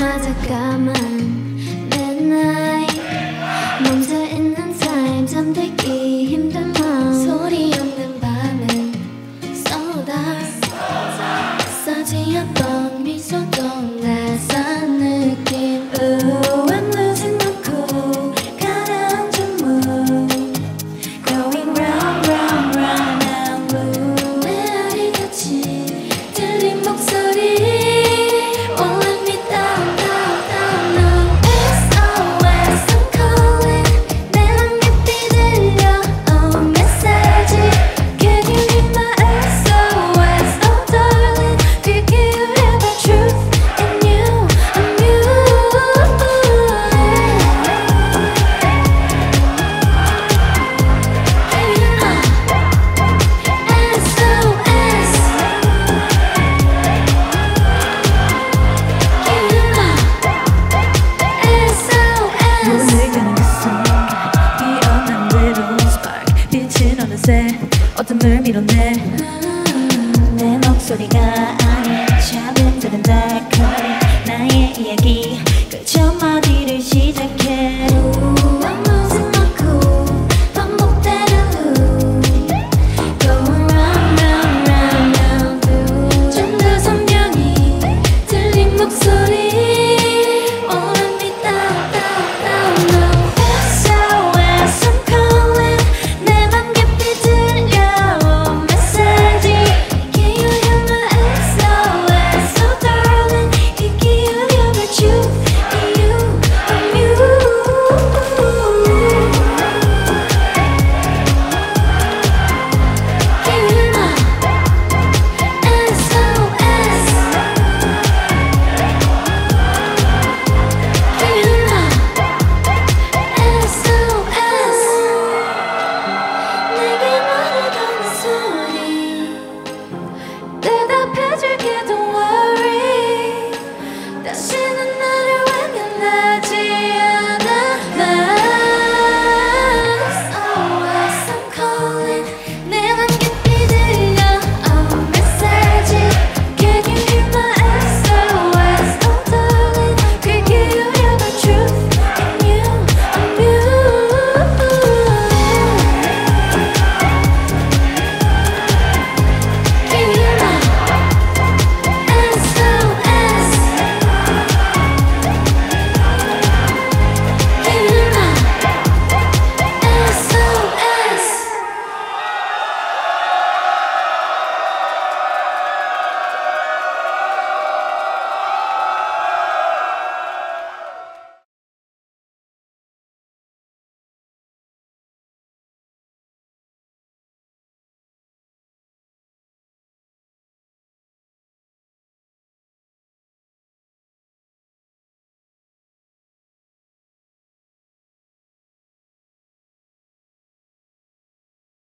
잠깐만 내 나이 멈춰 있는 타임 잠들기 힘든 마음 소리 없는 밤은 So dark 싸지 않던 미소도 낯선 느낌 I'm losing my cool 가라앉은 mood Going round round round and blue 메아리 같이 들린 목소리 어둠을 밀어내 내 목소리가 아닌 작은 들은 달콤한 나의 이야기